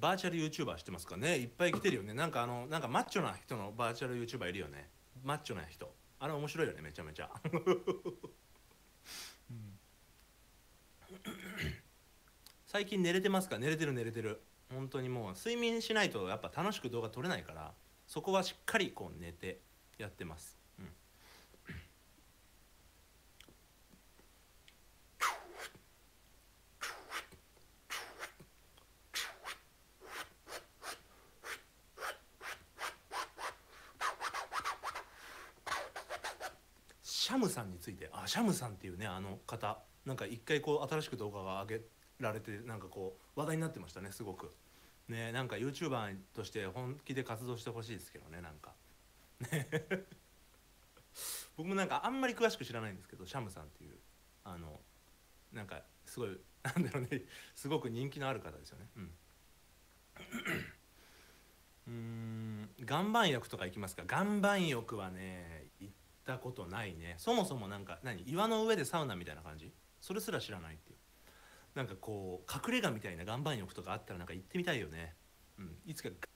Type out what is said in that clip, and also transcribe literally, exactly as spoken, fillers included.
バーチャル YouTuber 知ってますかね。いっぱい来てるよね。なんかあのなんかマッチョな人のバーチャル YouTuber いるよね。マッチョな人、あれ面白いよね、めちゃめちゃ。うん、最近寝れてますか？寝れてる寝れてる。本当にもう睡眠しないとやっぱ楽しく動画撮れないから、そこはしっかりこう寝てやってます。うん、シャムさんについて、あ、シャムさんっていうね、あの方、なんか一回こう新しく動画が上げられて、なんかこう話題になってましたね、すごく。ね、なんか YouTuber として本気で活動してほしいですけどね、なんか。僕もなんかあんまり詳しく知らないんですけど、シャムさんっていうあのなんかすごいなんだろうね、すごく人気のある方ですよね。うん。うーん、岩盤浴とか行きますか？岩盤浴はね、行ったことないね。そもそもなんか何、岩の上でサウナみたいな感じ？それすら知らないっていう。なんかこう隠れ家みたいな岩盤浴とかあったらなんか行ってみたいよね。うん、いつか